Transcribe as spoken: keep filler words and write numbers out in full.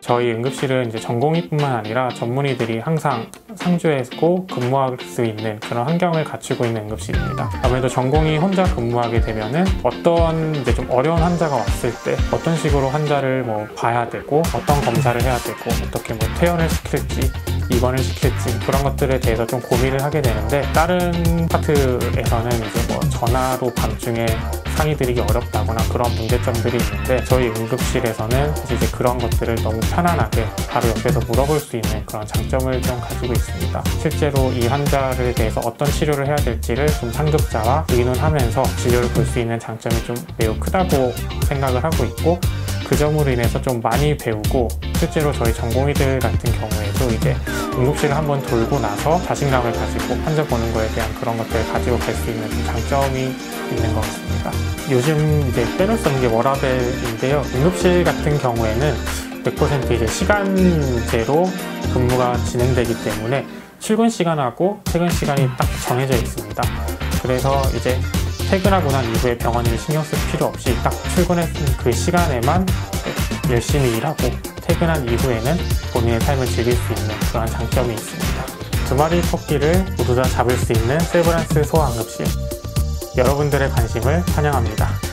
저희 응급실은 이제 전공의뿐만 아니라 전문의들이 항상 상주하고 근무할 수 있는 그런 환경을 갖추고 있는 응급실입니다. 아무래도 전공의 혼자 근무하게 되면은 어떤 이제 좀 어려운 환자가 왔을 때 어떤 식으로 환자를 뭐 봐야 되고 어떤 검사를 해야 되고 어떻게 뭐 퇴원을 시킬지 입원을 시킬지 그런 것들에 대해서 좀 고민을 하게 되는데, 다른 파트에서는 이제 뭐 전화로 밤중에 상의드리기 어렵다거나 그런 문제점들이 있는데, 저희 응급실에서는 이제 그런 것들을 너무 편안하게 바로 옆에서 물어볼 수 있는 그런 장점을 좀 가지고 있습니다. 실제로 이 환자를 대해서 어떤 치료를 해야 될지를 좀 상급자와 의논하면서 진료를 볼 수 있는 장점이 좀 매우 크다고 생각을 하고 있고, 그 점으로 인해서 좀 많이 배우고, 실제로 저희 전공의들 같은 경우에도 이제 응급실을 한번 돌고 나서 자신감을 가지고 환자 보는 거에 대한 그런 것들을 가지고 갈 수 있는 좀 장점이 있는 것 같습니다. 요즘 이제 빼놓을 수 없는 게 워라밸인데요. 응급실 같은 경우에는 백 퍼센트 이제 시간제로 근무가 진행되기 때문에 출근 시간하고 퇴근 시간이 딱 정해져 있습니다. 그래서 이제 퇴근하고 난 이후에 병원 일 신경 쓸 필요 없이 딱 출근했던 그 시간에만 열심히 일하고 퇴근한 이후에는 본인의 삶을 즐길 수 있는 그런 장점이 있습니다. 두 마리 토끼를 모두 다 잡을 수 있는 세브란스 소아응급실, 여러분들의 관심을 환영합니다.